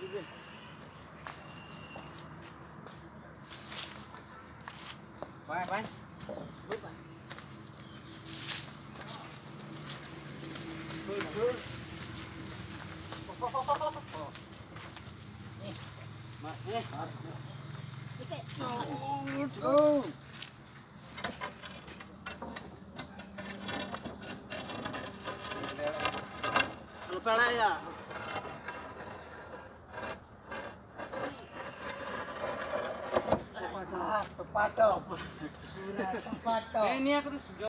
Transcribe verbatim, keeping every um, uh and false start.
Vai, vai. Oh. Lupa lah ya. Tepat dong. Tepat dong. Ini aku tuh